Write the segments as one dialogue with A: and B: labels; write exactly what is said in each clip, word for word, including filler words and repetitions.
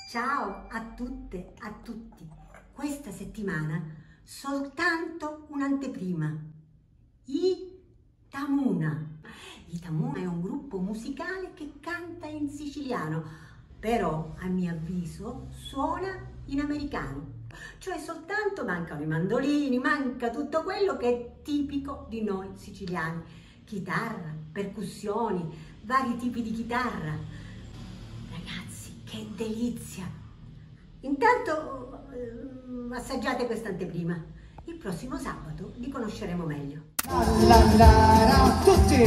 A: Ciao a tutte, a tutti. Questa settimana soltanto un'anteprima. I Tamuna. I Tamuna è un gruppo musicale che canta in siciliano, però a mio avviso suona in americano. Cioè soltanto mancano i mandolini, manca tutto quello che è tipico di noi siciliani. Chitarra, percussioni, vari tipi di chitarra. Ragazzi, che delizia! Intanto eh, assaggiate questa anteprima. Il prossimo sabato li conosceremo meglio.
B: La la la, tutti!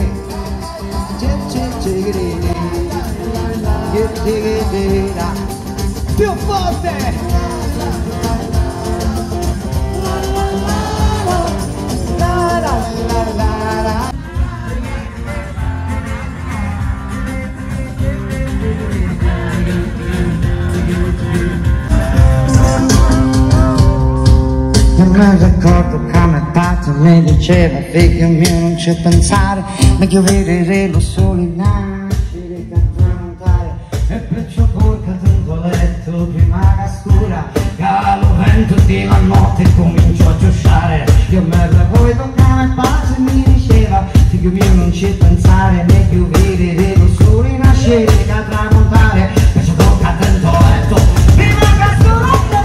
B: Più forte!
C: Non ricordo come Pato mi diceva, figlio mio non c'è pensare, meglio vedere lo sole nascere che tramontare, e perciò poi caduto a letto prima che scura, calo vento di la notte e comincio a giosciare. Io me ricordo come Pato mi diceva, figlio mio non c'è pensare, meglio vedere lo sole nascere che tramontare, perciò poi caduto a letto prima che scura.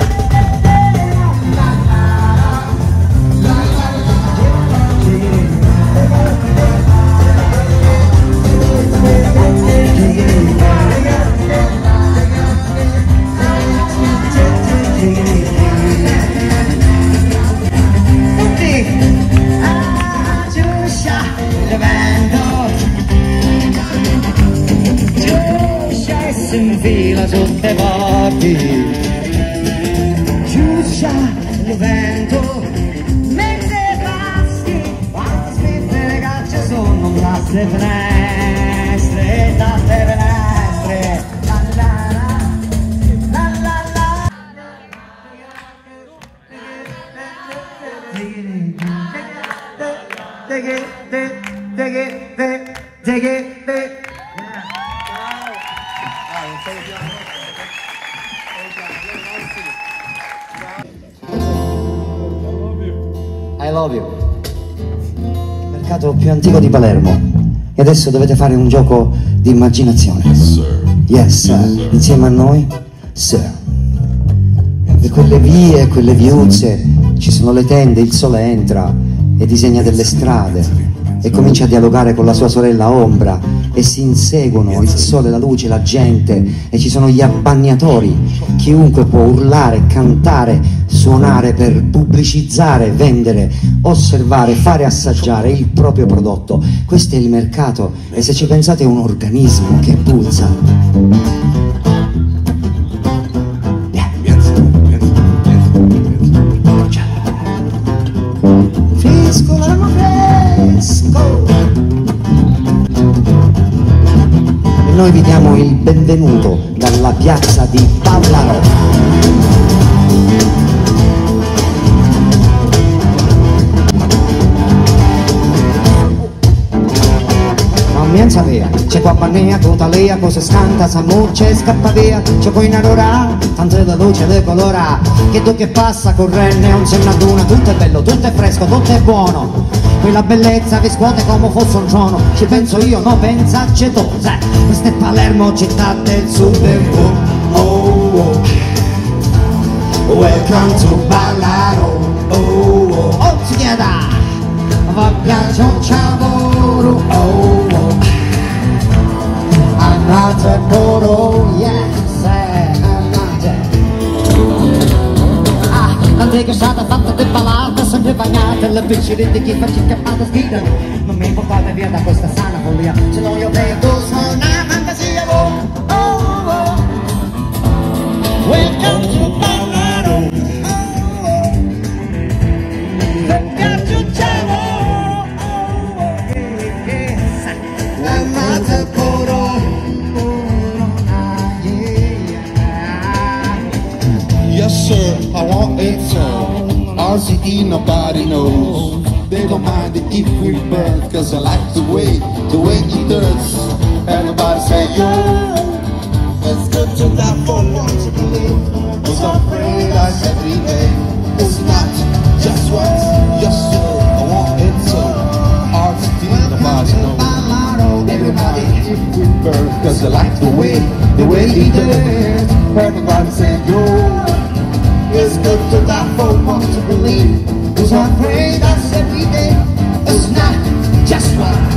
C: Sotto i bordi giusta il vento mentre passi quando scritte che ci sono dalle finestre, dalle finestre, la la la la la la. Take it, take it, take it, take it, take it. I love you. Mercato più antico di Palermo. E adesso dovete fare un gioco di immaginazione. Yes, sir. Insieme a noi, sir. E quelle vie, quelle viuzze, ci sono le tende, il sole entra e disegna delle strade e comincia a dialogare con la sua sorella Ombra e si inseguono il sole, la luce, la gente e ci sono gli abbagnatori. Chiunque può urlare, cantare, suonare per pubblicizzare, vendere, osservare, fare assaggiare il proprio prodotto. Questo è il mercato e se ci pensate è un organismo che pulsa. Fresco, l'amo fresco. E noi vi diamo il benvenuto dalla piazza di Pallaro. Via. C'è qua banea, tutta lea, cosa scanta, s'ammuccia e scappa via. C'è poi una rora, tanto la luce le colora, che tu che passa correnne, non c'è una duna, tutto è bello, tutto è fresco, tutto è buono. Quella bellezza vi scuote come fosse un trono, ci penso io, no pensacci tu, sai. Questa è Palermo, città del sud del mondo. Oh, oh. Welcome to Pallaro. Oh, oh. Oh, si chieda, va piace un ciavoro. Oh, oh. Amate poro, yes, amate. Ah, l'antica stata fatta di ballata, sempre bagnata, le piccine di chi faccia scappata schida. Non mi portate via da questa sana follia, se no io vedo sono una fantasia. Oh, oh, oh. Welcome to Pallaro. Oh, oh. Welcome to Ciao. Oh, oh, yes, amate poro.
D: Yes sir, I want it so. R C D nobody knows. They don't mind if we burn, cause I like the way, the way it does. Everybody say yo. It's good to die for one to believe. Was afraid I said every day. It's not just once. Yes sir, I want it so. R C D, nobody knows. Everybody if we burn, cause I like the way, the way he did. Everybody said yo. It's good to die for one to believe. Was afraid I said every day. It's not just once.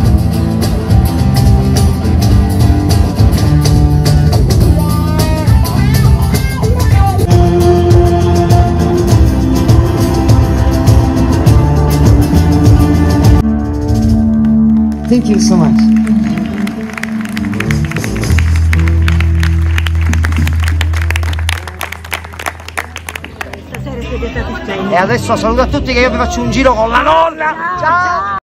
C: Thank you so much. E adesso saluto a tutti che io vi faccio un giro con la nonna. Ciao!